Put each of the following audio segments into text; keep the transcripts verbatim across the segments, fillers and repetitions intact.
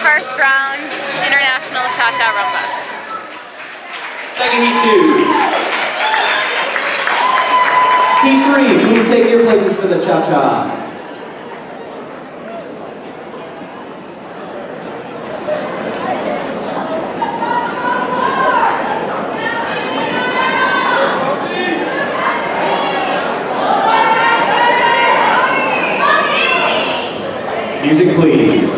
first round international ChaCha Rumba. Thank you, Heat two. Heat three, please take your places for the ChaCha. Music, please.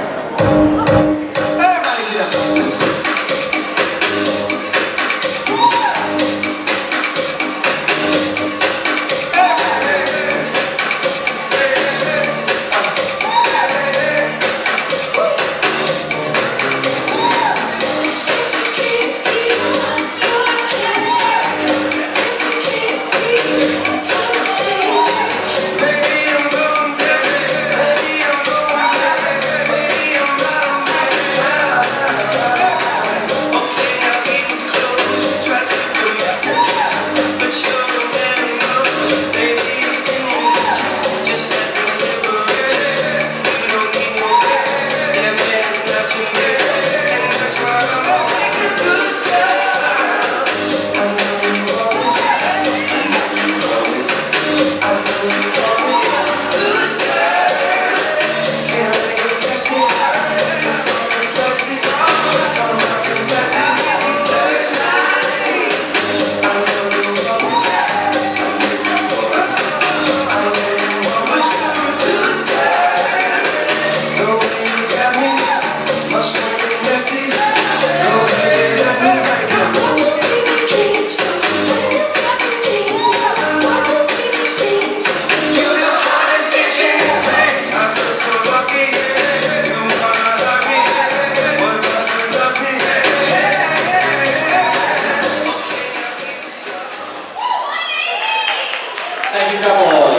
Thank you, couples.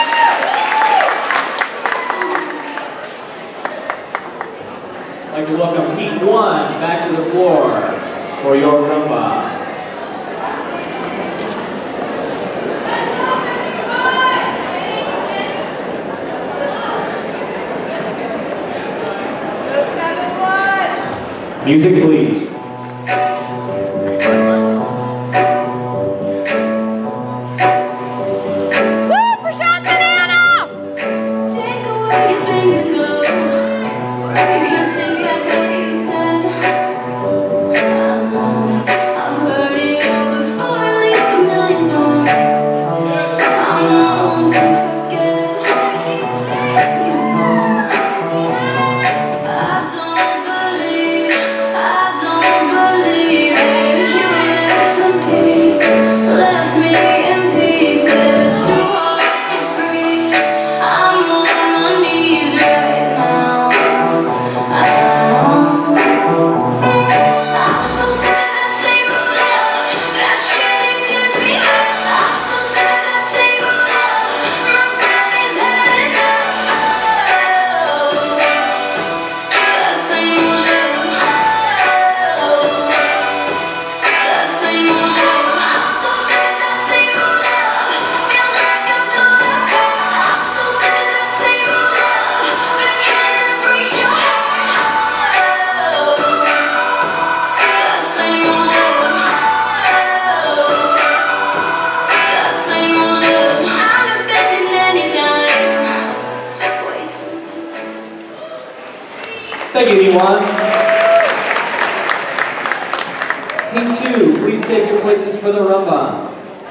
I'd like to welcome Heat one back to the floor for your Rumba. Music, please. Thank you, Heat one. Heat two, please take your places for the Rumba.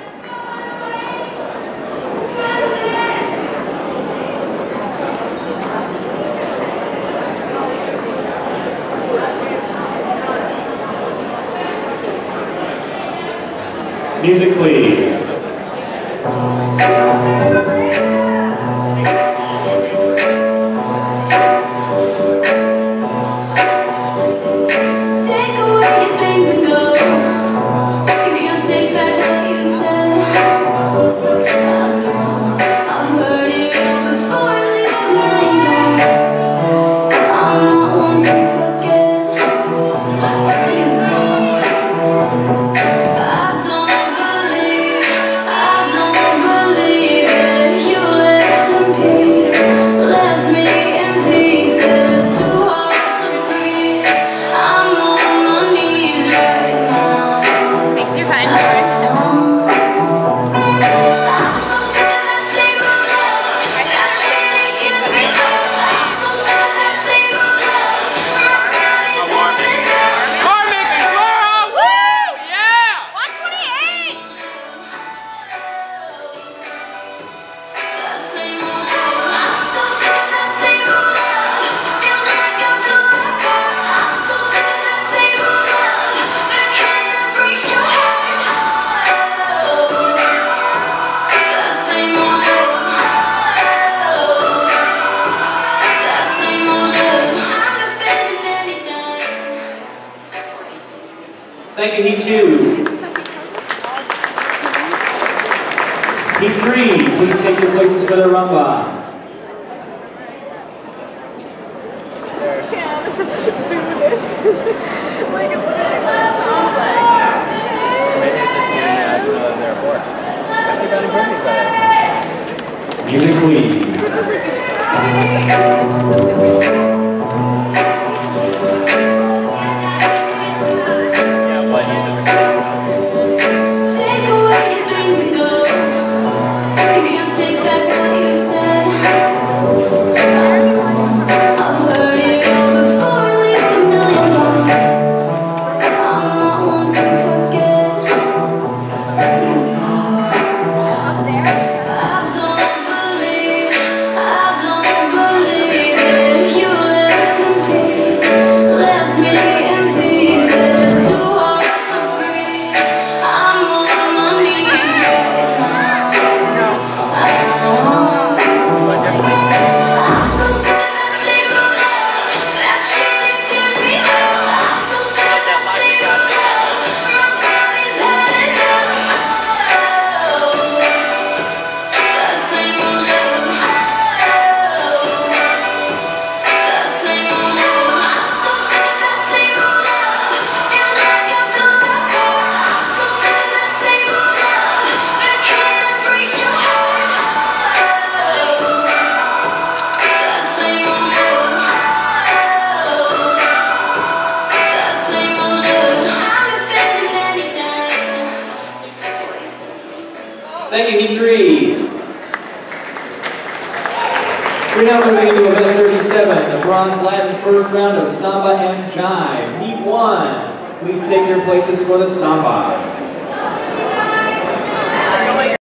Music, please. I don't believe Thank you, Heat two. Heat three, please take your places for the rumba. Music, please. Thank you, Heat three. We're now moving into event thirty-seven, the bronze Latin first round of Samba and Jive. Heat one, please take your places for the Samba.